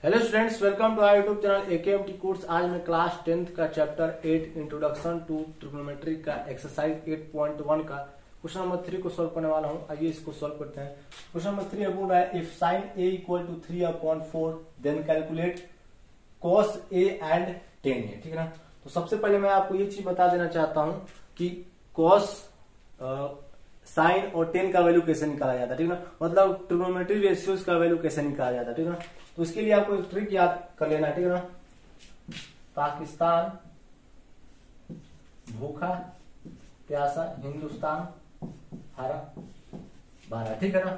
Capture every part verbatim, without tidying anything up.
Hello students, welcome to our YouTube channel AKMT course. आज मैं class tenth का chapter eight introduction to trigonometry का exercise eight point one का question number three को solve करने वाला हूं। आइए इसको सॉल्व करते हैं। क्वेश्चन नंबर थ्री बोल रहा है if sine A equal to three upon four then calculate cos A and tan A. ठीक है ना। तो सबसे पहले मैं आपको ये चीज बता देना चाहता हूं कि कॉस साइन और टेन का वैल्यू कैसे निकाला जाता है। ठीक है ना, मतलब ट्रिग्नोमेट्री रेशियोज का वैल्यू कैसे निकाला जाता है। ठीक है ना, तो इसके लिए आपको एक ट्रिक याद कर लेना है। ठीक है ना, पाकिस्तान भूखा प्यासा हिंदुस्तान हरा भरा। ठीक है ना,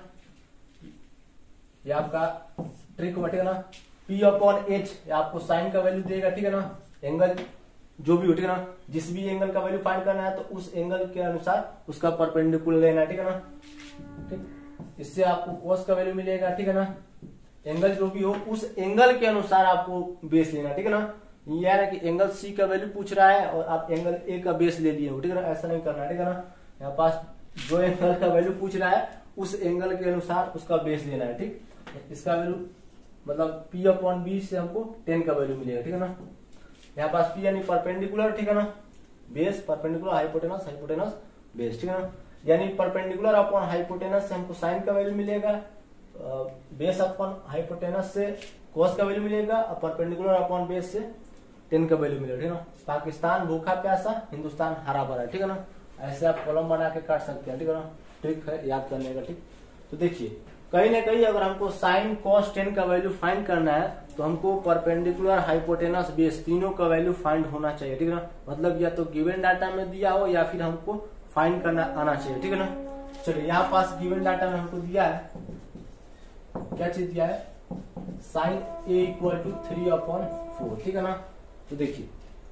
ये आपका ट्रिक हुआ। ठीक है ना, P अपॉन एच आपको साइन का वैल्यू देगा। ठीक है ना, एंगल जो भी हो, ठीक है ना, जिस भी एंगल का वैल्यू फाइंड करना है तो उस एंगल के अनुसार उसका परपेंडिकुलर लेना है। ठीक है ना, ठीक, इससे आपको कॉस का वैल्यू मिलेगा। ठीक है ना, एंगल जो भी हो उस एंगल के अनुसार आपको बेस लेना। ठीक है ना, ये है ना कि एंगल सी का वैल्यू पूछ रहा है और आप एंगल ए का बेस ले लिए हो। ठीक है ना, ऐसा नहीं करना है। ठीक है ना, यहाँ पास जो एंगल का वैल्यू पूछ रहा है उस एंगल के अनुसार उसका बेस लेना है। ठीक, इसका वैल्यू मतलब P अपॉन बी से हमको टेन का वैल्यू मिलेगा। ठीक है ना, यहाँ पास P यानी परपेंडिकुलर। ठीक है ना, base perpendicular hypotenuse hypotenuse base. ठीक है ना, यानी परपेंडिकुलर अपॉन हाइपोटेनस से हमको साइन का वैल्यू मिलेगा, बेस अपॉन हाइपोटेनस से कॉस का वैल्यू मिलेगा और परपेंडिकुलर अपॉन बेस से टेन का वैल्यू मिलेगा। ठीक है ना, पाकिस्तान भूखा प्यासा हिंदुस्तान हरा भरा। ठीक है ना, ऐसे आप कॉलम बना के काट सकते हैं। ठीक है ना, ट्रिक है याद करने का। ठीक, तो देखिए कहीं ना कहीं अगर हमको साइन कॉस टेन का वैल्यू फाइंड करना है तो हमको परपेंडिकुलर हाइपोटेनस बेस तीनों का वैल्यू फाइंड होना चाहिए। ठीक है ना, मतलब या तो गिवन डाटा में दिया हो या फिर हमको फाइंड करना आना चाहिए। ठीक है ना, चलिए यहाँ पास गिवन डाटा में हमको दिया है, क्या चीज दिया है, sine A equal to three upon four. ठीक है ना, तो देखिए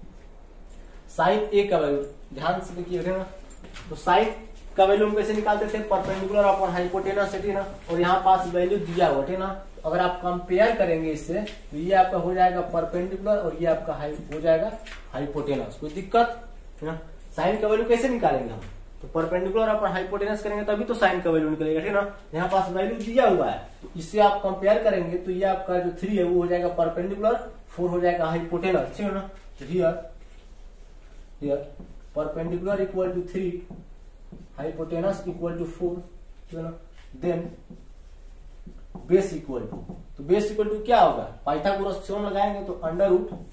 साइन ए का वैल्यू ध्यान से देखिए ना, तो साइन का वैल्यू हम कैसे निकालते थे, परपेंडिकुलर अपॉन हाइपोटेनस। ठीक है ना, और यहाँ पास वैल्यू दिया हुआ। ठीक है ना, अगर आप कंपेयर करेंगे इससे तो ये आपका हो जाएगा परपेंडिकुलर और ये आपका हो जाएगा हाइपोटेनस। कोई दिक्कत है ना। साइन का वैल्यू कैसे निकालेंगे हम, तो परपेंडिकुलर अपॉन हाइपोटेनस करेंगे तभी तो साइन का वैल्यू निकलेगा। ठीक है ना, यहाँ पास वैल्यू दिया हुआ है तो इससे आप कंपेयर करेंगे तो ये आपका जो थ्री है वो हो जाएगा परपेंडिकुलर, फोर हो जाएगा हाइपोटेनस। ठीक है ना, here here perpendicular equal to three hypotenuse equal to four. ठीक है ना, देन बेस इक्वल टू, तो बेस इक्वल टू क्या होगा, पाइथागोरस थ्योरम लगाएंगे तो under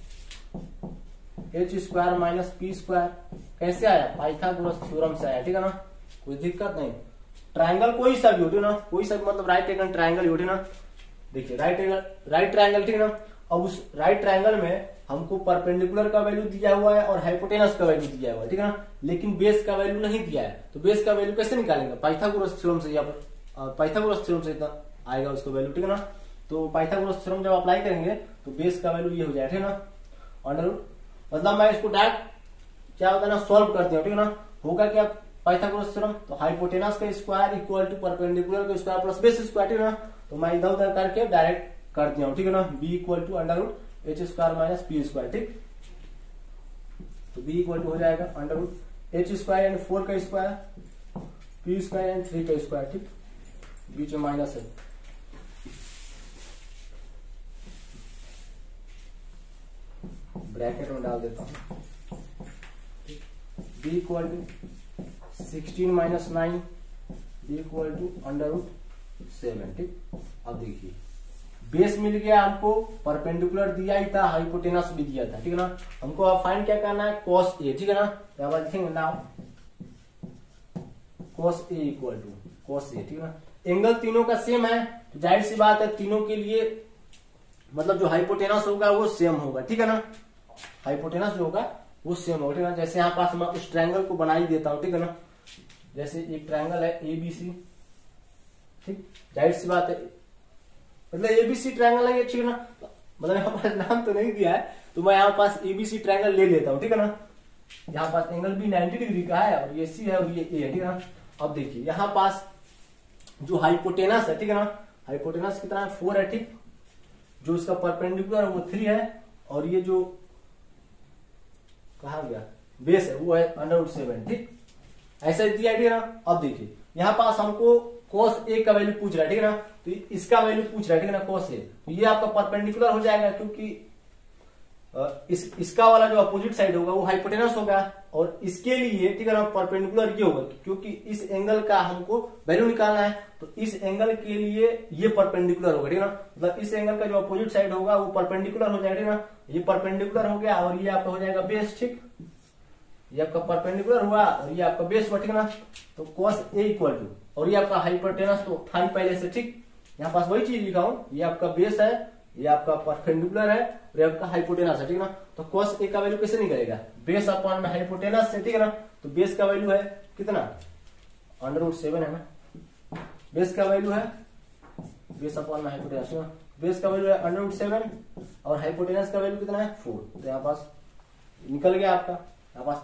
root H square minus P square. कैसे आया, पाइथागोरस थ्योरम से आया। ठीक है ना, कोई दिक्कत नहीं। ट्रायंगल कोई सा भी हो ना, कोई सा भी मतलब राइट एंगल ट्रायंगल हो ना, देखिए राइट एंगल राइट ट्रायंगल। ठीक है ना, अब उस राइट ट्रायंगल में हमको परपेंडिकुलर का वैल्यू दिया हुआ है और हाइपोटेनस का वैल्यू दिया हुआ है। ठीक है ना, लेकिन बेस का वैल्यू नहीं दिया है तो बेस का वैल्यू कैसे निकालेंगे, पाइथागोरस थ्योरम से, यहाँ पर पाइथागोरस थ्योरम से इतना आएगा उसका वैल्यू। ठीक है ना, तो पाइथागोरस थ्योरम जब अप्लाई करेंगे तो बेस का वैल्यू ये हो जाएगा। ठीक है ना, अंडर रूट, मतलब मैं इसको डायरेक्ट क्या होता है ना सॉल्व करते हैं। ठीक है ना, होगा क्या पाइथागोरस थ्योरम, तो हाइपोटेनस का स्क्वायर इक्वल टू परपेंडिकुलर का स्क्वायर प्लस बेस स्क्वायर। ठीक है ना, तो मैं इधर उधर करके डायरेक्ट कर दिया हूं। ठीक है ना, B equal to under root H square minus P square. ठीक, तो बी इक्वल टू हो जाएगा under root H square and four का square P square and three का स्क्वायर। ठीक, बीच में माइनस है, ब्रैकेट में डाल देता हूं। B equal to sixteen minus nine B equal to under root seven. ठीक, अब देखिए बेस मिल गया हमको, परपेंडिकुलर दिया ही था, हाइपोटेनस भी दिया था। ठीक है ना, हमको अब फाइंड क्या करना है, कॉस ए। ठीक है ना, तो अब लिखेंगे now cos A equal to cos A. ठीक है ना, एंगल तीनों का सेम है तो जाहिर सी बात है तीनों के लिए मतलब जो हाइपोटेनस होगा वो सेम होगा। ठीक है ना, हाइपोटेनस जो होगा वो सेम होगा। ठीक है ना, जैसे यहाँ पास मैं उस ट्रायंगल को बना ही देता हूं। ठीक है ना, जैसे एक ट्रायंगल है ए बी सी। ठीक, जाहिर सी बात है मतलब एबीसी ट्रायंगल है ये। ठीक है ना, मतलब यहाँ पास नाम तो नहीं दिया है तो मैं यहाँ पास एबीसी ट्रायंगल ले लेता हूँ। ठीक है ना, यहाँ पास एंगल भी नाइन्टी डिग्री का है और ये सी है और ये ए है। ठीक है ना, अब देखिए यहाँ पास जो हाइपोटेनस है, ठीक है ना, हाइपोटेनस कितना है, फोर है। ठीक, जो इसका परपेंडिकुलर है वो थ्री है और ये जो कहा गया बेस है वो है अंडर रूट सेवन। ठीक, ऐसा दिया गया ना। अब देखिए यहाँ पास हमको cos A का वैल्यू पूछ रहा है, ठीक है ना, तो इसका वैल्यू पूछ रहा है, ठीक है ना, cos A, तो ये आपका परपेंडिकुलर हो जाएगा, क्योंकि इस इसका वाला जो अपोजिट साइड होगा वो हाइपोटेनस होगा, और इसके लिए, ठीक है ना, परपेंडिकुलर ये होगा, क्योंकि इस एंगल का हमको वैल्यू निकालना है, तो इस एंगल के लिए ये परपेंडिकुलर होगा, ठीक है ना, मतलब इस एंगल का जो अपोजिट साइड होगा वो परपेंडिकुलर हो जाएगा, ठीक है ना, ये परपेंडिकुलर हो गया, और ये आपका हो जाएगा बेस, ठीक, ये आपका परपेंडिकुलर हुआ और ये आपका बेस हुआ, ठीक है ना, तो cos A इक्वल टू, और ये आपका हाइपोटेनस तो था ही पहले से, ठीक, यहाँ पास वही चीज लिखा हूं, ये आपका बेस है, ये आपका परपेंडिकुलर है, और ये आपका हाइपोटेनस है, ठीक है ना, तो cos A का वैल्यू कैसे निकलेगा, बेस अपॉन में हाइपोटेनस से, ठीक है ना, तो बेस का वैल्यू है कितना, अंडर रूट सेवन है ना, बेस का वैल्यू है, बेस अपॉन में हाइपोटेनस, बेस का वैल्यू है अंडर रूट सेवन, और हाइपोटेनस का वैल्यू कितना है, फोर, तो यहाँ पास निकल गया आपका, यहाँ पास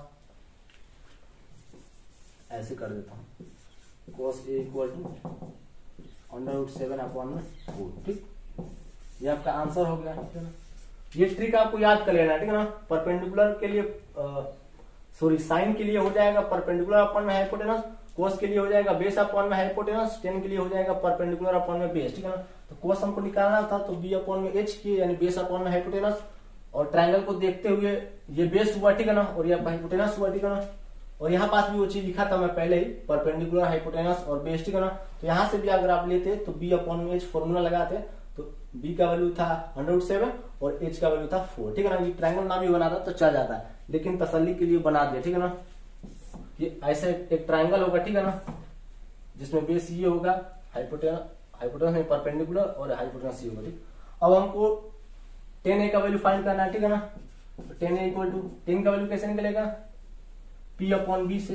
ऐसे कर देता हूं, cos A equal to under root seven upon में फोर, ठीक, ये आपका आंसर हो गया, ठीक है ना, ये ट्रिक आपको याद कर लेना, ठीक है ना, परपेंडिकुलर के लिए, सॉरी साइन के लिए हो जाएगा परपेंडिकुलर अपॉन में हाइपोटेनस, कोस के लिए हो जाएगा बेस अपॉन में हाइपोटेनस, टेन के लिए हो जाएगा परपेंडिकुलर अपॉन में बेस, ठीक है ना, तो कोस हमको निकालना था, तो बी अपॉन में एच की, यानी बेस अपॉन में हाइपोटेनस, और ट्रायंगल को देखते हुए ये बेस हुआ, ठीक है ना, और ये आपका हाइपोटेनस हुआ, ठीक है ना, और यहाँ पास भी वो चीज लिखा था मैं पहले ही, परपेंडिकुलर हाइपोटेनस और बेस, ठीक है ना, तो यहाँ से भी अगर आप लेते तो बी अपॉन में एच फॉर्मूला लगाते, तो बी का वैल्यू था हंड्रेड सेवन और एच का वैल्यू था फोर, ठीक है ना, ये ट्रायंगल ना भी बनाता तो चल जाता, लेकिन तसल्ली के लिए बना दिया, ठीक है ना, ये ऐसे एक ट्रायंगल होगा, ठीक है ना, जिसमें बेस ये होगा, हाइपोटेनस हाइपोटेनस में परपेंडिकुलर और हाइपोटेनस ये होगा, ठीक। अब हमको टेन ए का वैल्यू फाइंड करना है, ठीक है ना, तो tan A equal to, tan का वैल्यू कैसे निकलेगा, पी अपॉन बी से,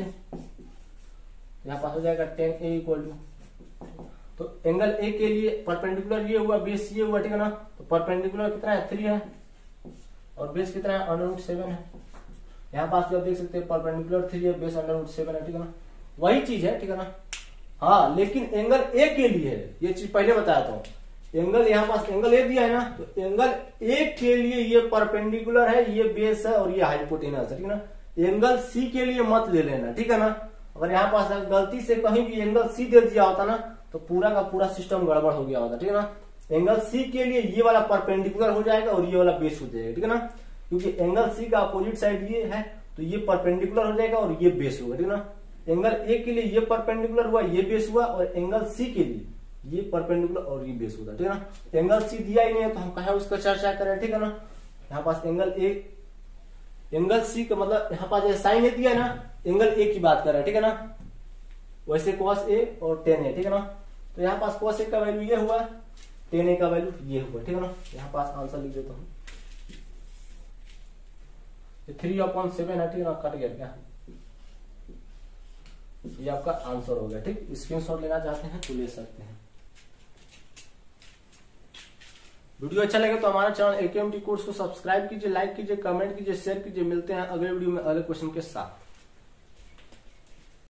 यहाँ पास हो जाएगा टेन ए इक्वल टू, तो एंगल ए के लिए परपेंडिकुलर ये हुआ, बेस ये हुआ, ठीक है ना, तो परपेंडिकुलर कितना है, थ्री है, और बेस कितना है, अंडर रूट सेवन है, यहाँ पास भी आप देख सकते हैं परपेंडिकुलर थ्री है, बेस अंडर रूट सेवन है, ठीक है ना, वही चीज है, ठीक है ना, हाँ, लेकिन एंगल ए के लिए है, ये चीज पहले बताया था, एंगल यहाँ पास एंगल ए दिया है ना, तो एंगल ए के लिए ये परपेंडिकुलर है, ये बेस है, और ये हाइपोटेनस है, ठीक है ना, एंगल सी के लिए मत ले लेना, ठीक है ना, अगर यहाँ पास गलती से कहीं भी एंगल सी दे दिया होता ना, तो पूरा का पूरा सिस्टम गड़बड़ हो गया होता, ठीक है ना, एंगल सी के लिए ये वाला परपेंडिकुलर हो जाएगा और ये वाला बेस हो जाएगा, ठीक है ना, क्योंकि एंगल सी का अपोजिट साइड ये है, तो ये परपेंडिकुलर हो जाएगा और ये बेस होगा, ठीक है ना, एंगल ए के लिए ये परपेंडिकुलर हुआ, ये बेस हुआ, और एंगल सी के लिए ये परपेंडिकुलर और ये बेस होता, ठीक है ना, एंगल सी दिया ही नहीं है तो हम कहा उसका चर्चा करें, ठीक है ना, यहाँ पास एंगल ए, एंगल सी का मतलब यहाँ पास साइन ए दिया है ना, एंगल ए की बात कर रहे हैं, ठीक है ना, वैसे cos ए और टेन ए, ठीक है ना, तो यहाँ पास cos ए का वैल्यू ये हुआ, टेन ए का वैल्यू ये हुआ, ठीक है ना, यहाँ पास आंसर लिख देता हूँ, थ्री अपॉन सेवन है, ठीक है ना, कट गया क्या, ये आपका आंसर हो गया, ठीक, स्क्रीनशॉट लेना चाहते हैं तो ले सकते हैं। वीडियो अच्छा लगे तो हमारा चैनल एकेएमटी कोर्स को सब्सक्राइब कीजिए, लाइक कीजिए, कमेंट कीजिए, शेयर कीजिए, मिलते हैं अगले वीडियो में अगले क्वेश्चन के साथ।